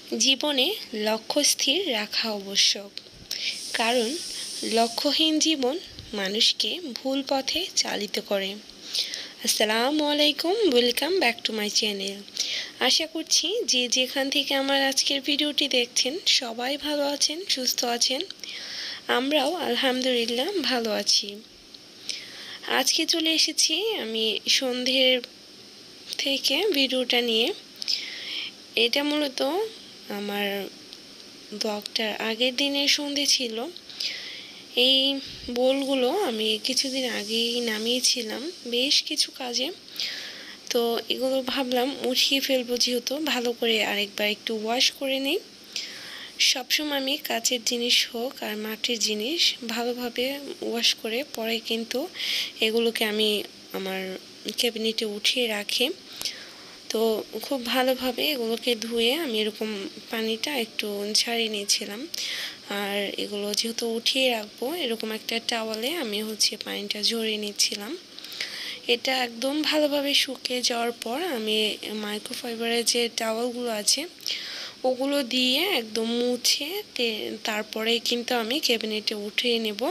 জীবনে লক্ষ্য স্থির রাখা আবশ্যক, কারণ লক্ষ্যহীন জীবন মানুষকে ভুল পথে চালিত করে। আসসালামু আলাইকুম, welcome back to my channel. আশা করছি যে যেখান থেকে আমার আজকের ভিডিওটি দেখছেন সবাই ভালো আছেন, সুস্থ আছেন। আমরাও আলহামদুলিল্লাহ ভালো আছি। আজকে চলে এসেছি আমি সন্ধ্যের থেকে ভিডিওটা নিয়ে। এটা মূলত আমার ব্লগটার আগের দিনের সন্ধে ছিল। এই বোলগুলো আমি কিছুদিন আগেই নামিয়েছিলাম বেশ কিছু কাজে, তো এগুলো ভাবলাম উঠিয়ে ফেলবো, যেহেতু ভালো করে আরেকবার একটু ওয়াশ করে নিই। সবসময় আমি কাচের জিনিস হোক আর মাটির জিনিস ভালোভাবে ওয়াশ করে পরে কিন্তু এগুলোকে আমি আমার ক্যাবিনেটে উঠিয়ে রাখি। তো খুব ভালোভাবে এগুলোকে ধুয়ে আমি এরকম পানিটা একটু ঝাড়িয়ে নিয়েছিলাম। আর এগুলো যেহেতু উঠিয়ে রাখবো, এরকম একটা টাওয়ালে আমি পানিটা ঝরিয়ে নিচ্ছিলাম। এটা একদম ভালোভাবে শুকিয়ে যাওয়ার পর আমি মাইক্রোফাইবারের যে টাওয়ালগুলো আছে ওগুলো দিয়ে একদম মুছে তারপরে কিন্তু আমি ক্যাবিনেটে উঠিয়ে নেব।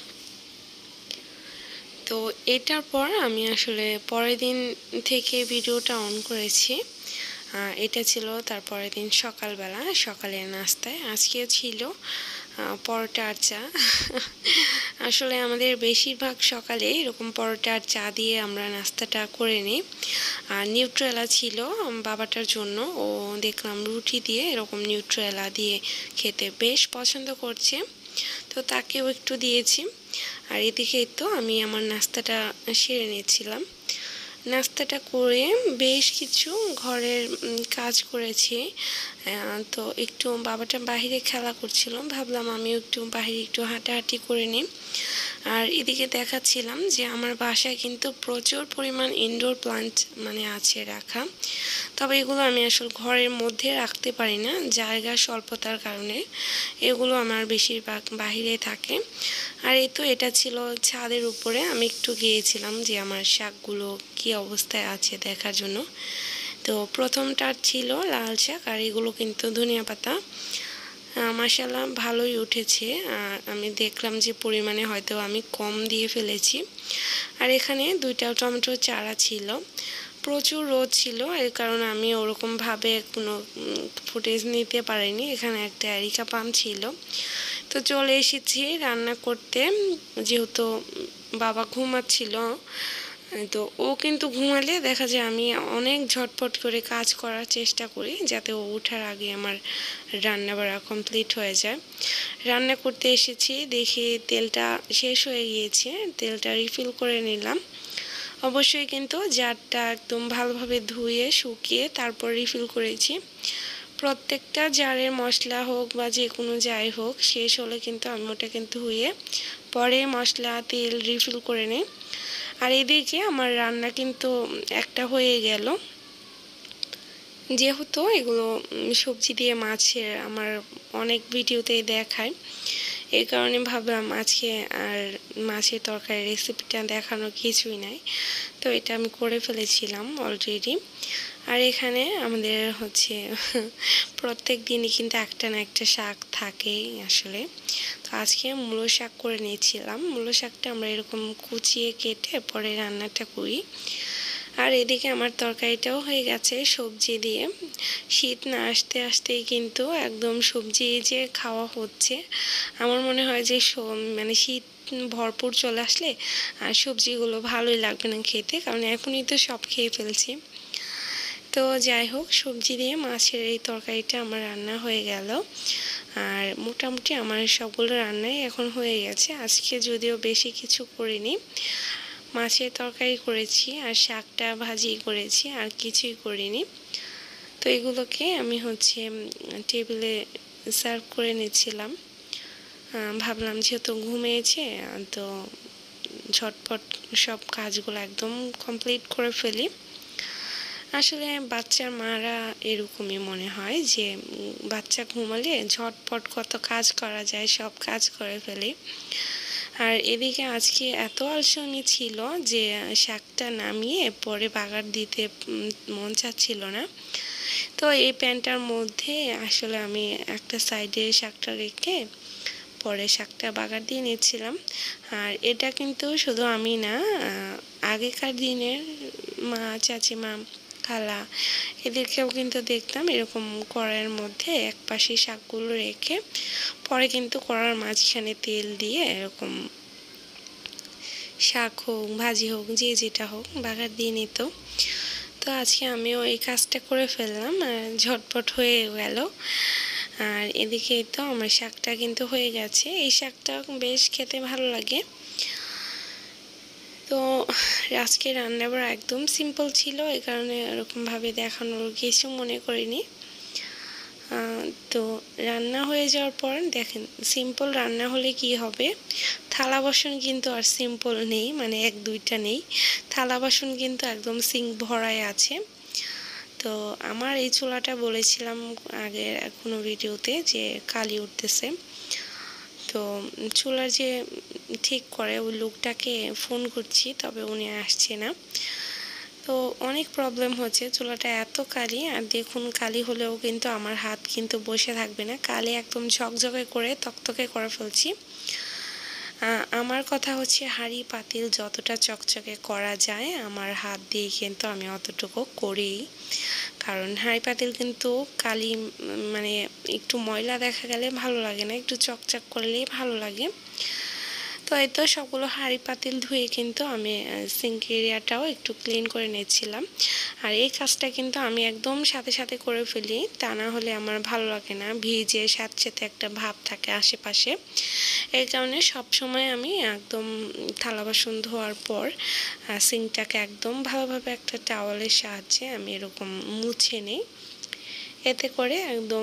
তো এটার পর আমি আসলে পরের দিন থেকে ভিডিওটা অন করেছি। এটা ছিল তার পরের দিন সকালবেলা, সকালের নাস্তায় আজকেও ছিল পরোটা আর চা। আসলে আমাদের বেশিরভাগ সকালে এরকম পরোটা আর চা দিয়ে আমরা নাস্তাটা করে নিই। আর নিউট্রেলা ছিল বাবাটার জন্য, ও দেখলাম রুটি দিয়ে এরকম নিউট্রেলা দিয়ে খেতে বেশ পছন্দ করছে, তো তাকেও একটু দিয়েছি। আর এদিকে তো আমি আমার নাস্তাটা সেরে নিয়েছিলাম। নাস্তাটা করে বেশ কিছু ঘরের কাজ করেছি। তো একটু বাবাটা বাহিরে খেলা করছিল, ভাবলাম আমিও একটু বাহিরে একটু হাঁটাহাঁটি করে নিই। আর এদিকে দেখাচ্ছিলাম যে আমার বাসায় কিন্তু প্রচুর পরিমাণ ইনডোর প্লান্ট আছে রাখা, তবে এগুলো আমি আসলে ঘরের মধ্যে রাখতে পারি না, জায়গা স্বল্পতার কারণে। এগুলো আমার বেশিরভাগ বাহিরে থাকে। আর এই তো এটা ছিল ছাদের উপরে, আমি একটু গিয়েছিলাম যে আমার শাকগুলো কি অবস্থায় আছে দেখার জন্য। তো প্রথমটা ছিল লাল শাক, আর এগুলো কিন্তু ধনিয়া পাতা। মাশাআল্লাহ ভালোই উঠেছে। আর আমি দেখলাম যে পরিমাণে হয়তো আমি কম দিয়ে ফেলেছি। আর এখানে 2টা টমেটো চারা ছিল। প্রচুর রোদ ছিল, এর কারণে আমি ওরকমভাবে কোনো ফুটেজ নিতে পারিনি। এখানে একটা এরিকা পাম ছিল। তো চলে এসেছি রান্না করতে, যেহেতু বাবা ঘুমাচ্ছিল। তো ও কিন্তু ঘুমালে দেখা যায় আমি অনেক ঝটপট করে কাজ করার চেষ্টা করি, যাতে ও ওঠার আগে আমার রান্না বাড়া কমপ্লিট হয়ে যায়। রান্না করতে এসেছি, দেখি তেলটা শেষ হয়ে গিয়েছে, তেলটা রিফিল করে নিলাম। অবশ্যই কিন্তু জারটা একদম ভালোভাবে ধুয়ে শুকিয়ে তারপর রিফিল করেছি। প্রত্যেকটা জারের মশলা হোক বা যে কোনো যাই হোক শেষ হলে কিন্তু আমি ওটা কিন্তু ধুয়ে পরে মশলা তেল রিফিল করে নিই। আর এদিকে আমার রান্না কিন্তু একটা হয়ে গেল। যেহেতু এগুলো সবজি দিয়ে মাছের আমার অনেক ভিডিওতেই দেখায়, এই কারণে ভাবলাম আজকে আর মাছের তরকারি রেসিপিটা দেখানোর কিছুই নাই, তো এটা আমি করে ফেলেছিলাম অলরেডি। আর এখানে আমাদের প্রত্যেক দিনই কিন্তু একটা না একটা শাক থাকেই আসলে। তো আজকে মূলো শাক করে নিয়েছিলাম। মূলো শাকটা আমরা এরকম কুচিয়ে কেটে পরে রান্নাটা করি। আর এদিকে আমার তরকারিটাও হয়ে গেছে সবজি দিয়ে। শীত না আসতে আসতেই কিন্তু একদম সবজি যে খাওয়া হচ্ছে, আমার মনে হয় যে শীত ভরপুর চলে আসলে আর সবজিগুলো ভালোই লাগবে না খেতে, কারণ এখনই তো সব খেয়ে ফেলছি। তো যাই হোক, সবজি দিয়ে মাছের এই তরকারিটা আমার রান্না হয়ে গেল। আর মোটামুটি আমার সবগুলো রান্নাই এখন হয়ে গেছে। আজকে যদিও বেশি কিছু করিনি, মাছের তরকারি করেছি আর শাকটা ভাজি করেছি, আর কিছুই করিনি। তো এগুলোকে আমি টেবিলে সার্ভ করে নিচ্ছিলাম। ভাবলাম যেহেতু ঘুমিয়েছে, তো ঝটপট সব কাজগুলো একদম কমপ্লিট করে ফেলি। আসলে বাচ্চার মারা এরকমই মনে হয় যে বাচ্চা ঘুমালে ঝটপট কত কাজ করা যায়, সব কাজ করে ফেলি। আর এদিকে আজকে এত আলসেমি ছিল যে শাকটা নামিয়ে পরে বাগার দিতে মন চাচ্ছিল না। তো এই প্যানটার মধ্যে আসলে আমি একটা সাইডে শাকটা রেখে পরে শাকটা বাগার দিয়ে নিচ্ছিলাম। আর এটা কিন্তু শুধু আমি না, আগেকার দিনের মা, চাচিমা, খালা এদেরকেও কিন্তু দেখতাম এরকম কড়াইয়ের মধ্যে এক পাশে শাকগুলো রেখে পরে কিন্তু কড়ার মাঝখানে তেল দিয়ে এরকম শাক হোক, ভাজি হোক, যে যেটা হোক বাগার দিয়ে নিত। তো আজকে আমিও এই কাজটা করে ফেললাম, ঝটপট হয়ে গেল। আর এদিকে তো আমার শাকটা কিন্তু হয়ে গেছে। এই শাকটা বেশ খেতে ভালো লাগে। তো আজকে রান্নাবার একদম সিম্পল ছিল, এই কারণে এরকমভাবে দেখানোর কিছু মনে করিনি। তো রান্না হয়ে যাওয়ার পর দেখেন, সিম্পল রান্না হলে কি হবে, থালা বাসন কিন্তু আর সিম্পল নেই, মানে এক দুইটা নেই, থালা বাসন কিন্তু একদম সিঙ্ক ভরায় আছে। তো আমার এই চুলাটা বলেছিলাম আগে কোনো ভিডিওতে যে কালি উঠতেছে। তো চুলার যে ঠিক করে ওই লোকটাকে ফোন করছি, তবে উনি আসছে না। তো অনেক প্রবলেম হচ্ছে, চুলাটা এত কালি। আর দেখুন, কালি হলেও কিন্তু আমার হাত কিন্তু বসে থাকবে না, কালি একদম ঝকঝকে করে তকতকে করে ফেলছি। আমার কথা হচ্ছে, হাঁড়ি পাতিল যতটা চকচকে করা যায় আমার হাত দিয়ে কিন্তু আমি অতটুকু করি। কারণ হাঁড়ি পাতিল কিন্তু কালি, মানে একটু ময়লা দেখা গেলে ভালো লাগে না, একটু চকচক করলেই ভালো লাগে। তো এই তো সবগুলো হাঁড়ি পাতিল ধুয়ে কিন্তু আমি সিঙ্ক এরিয়াটাও একটু ক্লিন করে নিচ্ছিলাম। আর এই কাজটা কিন্তু আমি একদম সাথে সাথে করে ফেলি, তা না হলে আমার ভালো লাগে না, ভিজে স্যাঁতসেঁতে একটা ভাব থাকে আশেপাশে। এই কারণে সবসময় আমি একদম থালা বাসন ধোয়ার পর সিঙ্কটাকে একদম ভালোভাবে একটা টাওয়ালের সাহায্যে আমি এরকম মুছে নিই। এতে করে একদম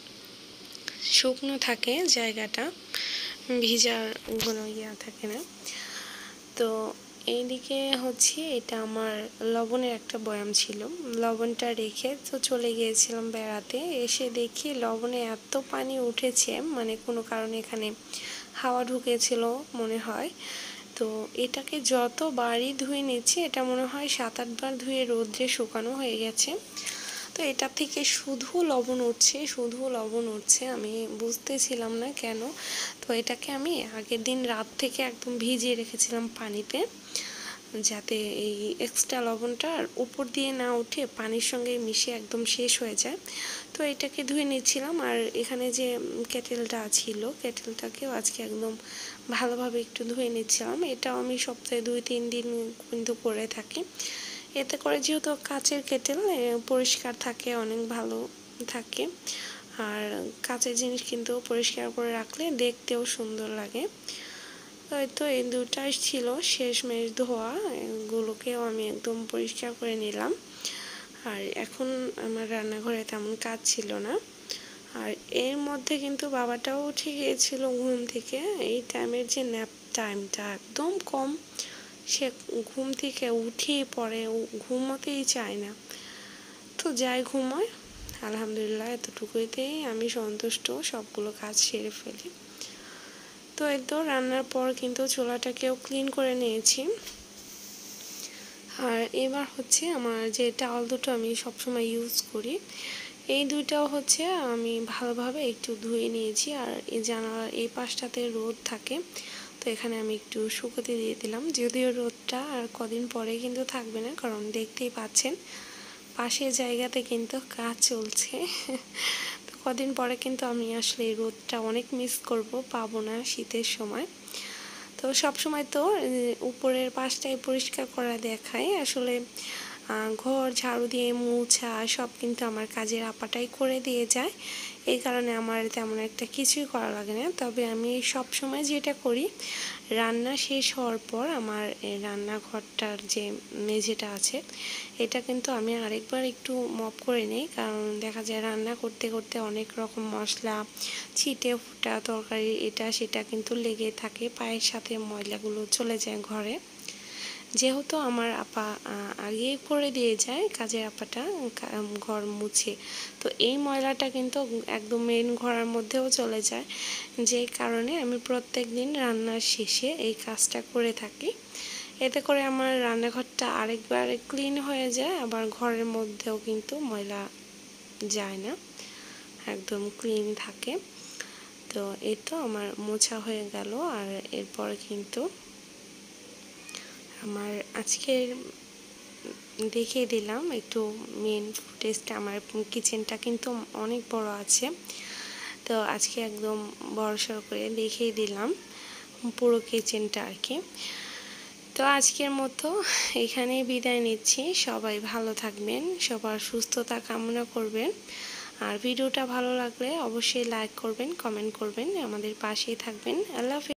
শুকনো থাকে জায়গাটা, ভিজার কোনো থাকে না। তো এইদিকে হচ্ছে, এটা আমার লবণের একটা বয়াম ছিল, লবণটা রেখে তো চলে গিয়েছিলাম বেড়াতে। এসে দেখি লবণে এত পানি উঠেছে, মানে কোনো কারণে এখানে হাওয়া ঢুকেছিল মনে হয়। তো এটাকে যতবারই ধুয়ে নিচ্ছি, এটা মনে হয় 7-8 বার ধুয়ে রোদ্রে শুকানো হয়ে গেছে। তো এটা থেকে শুধু লবণ উঠছে, শুধু লবণ উঠছে, আমি বুঝতেছিলাম না কেন। তো এটাকে আমি আগের দিন রাত থেকে একদম ভিজিয়ে রেখেছিলাম পানিতে, যাতে এই এক্সট্রা লবণটা উপর দিয়ে না উঠে পানির সঙ্গে মিশে একদম শেষ হয়ে যায়। তো এটাকে ধুয়ে নিচ্ছিলাম। আর এখানে যে কেটেলটা ছিল, কেটেলটাকেও আজকে একদম ভালোভাবে একটু ধুয়ে নিচ্ছিলাম। এটাও আমি সপ্তাহে 2-3 দিন কিন্তু করে থাকি। এতে করে যেহেতু কাচের কেটেল, পরিষ্কার থাকে, অনেক ভালো থাকে। আর কাচের জিনিস কিন্তু পরিষ্কার করে রাখলে দেখতেও সুন্দর লাগে। তো এই দুটাই ছিল শেষমেশ ধোয়া, এগুলোকেও আমি একদম পরিষ্কার করে নিলাম। আর এখন আমার রান্নাঘরে তেমন কাজ ছিল না। আর এর মধ্যে কিন্তু বাবাটাও উঠে গিয়েছিল ঘুম থেকে। এই টাইমের যে ন্যাপ টাইমটা একদম কম, সে ঘুম থেকে উঠেই পড়ে, ঘুমোতেই চায় না। তো যাই ঘুমোয়, আলহামদুলিল্লাহ এতটুকুতেই আমি সন্তুষ্ট, সবগুলো কাজ সেরে ফেলি। তো এই তো রান্নার পর কিন্তু চুলাটাকেও ক্লিন করে নিয়েছি। আর এবার হচ্ছে আমার যে টাওয়াল দুটো আমি সবসময় ইউজ করি, এই দুইটাও হচ্ছে আমি ভালোভাবে একটু ধুয়ে নিয়েছি। আর এই জানালার এই পাশটাতে রোদ থাকে, তো এখানে আমি একটু শুকোতে দিয়ে দিলাম। যদিও রোদটা আর কদিন পরে কিন্তু থাকবে না, কারণ দেখতেই পাচ্ছেন পাশের জায়গাতে কিন্তু কাজ চলছে। তো কদিন পরে কিন্তু আমি আসলে এই রোদটা অনেক মিস করব, পাবো না শীতের সময়। তো সব সময় তো উপরের পাশটাই পরিষ্কার করা দেখায়, আসলে ঘর ঝাড়ু দিয়ে মুছা সব কিন্তু আমার কাজের আপাটাই করে দিয়ে যায়। এই কারণে আমার তেমন একটা কিছুই করা লাগে না। তবে আমি সব সময় যেটা করি, রান্না শেষ হওয়ার পর আমার রান্নাঘরটার যে মেঝেটা আছে, এটা কিন্তু আমি আরেকবার একটু মপ করে নিই। কারণ দেখা যায় রান্না করতে করতে অনেক রকম মশলা ছিটে ফোটা তরকারি এটা সেটা কিন্তু লেগে থাকে, পায়ের সাথে ময়লাগুলো চলে যায় ঘরে। যেহেতু আমার আপা আগেই করে দিয়ে যায়, কাজের আপাটা ঘর মুছে, তো এই ময়লাটা কিন্তু একদম মেন ঘরের মধ্যেও চলে যায়, যে কারণে আমি প্রত্যেক দিন রান্নার শেষে এই কাজটা করে থাকি। এতে করে আমার রান্নাঘরটা আরেকবার ক্লিন হয়ে যায়, আবার ঘরের মধ্যেও কিন্তু ময়লা যায় না, একদম ক্লিন থাকে। তো এই তো আমার মোছা হয়ে গেল। আর এরপরে কিন্তু আমার আজকের দেখিয়ে দিলাম একটু মেন ফুটেজটা। আমার কিচেনটা কিন্তু অনেক বড় আছে, তো আজকে একদম বড়সড় করে দেখিয়ে দিলাম পুরো কিচেনটা আর কি। তো আজকের মতো এখানেই বিদায় নিচ্ছি। সবাই ভালো থাকবেন, সবার সুস্থতা কামনা করবেন। আর ভিডিওটা ভালো লাগলে অবশ্যই লাইক করবেন, কমেন্ট করবেন, আমাদের পাশেই থাকবেন। আল্লাহ হাফেজ।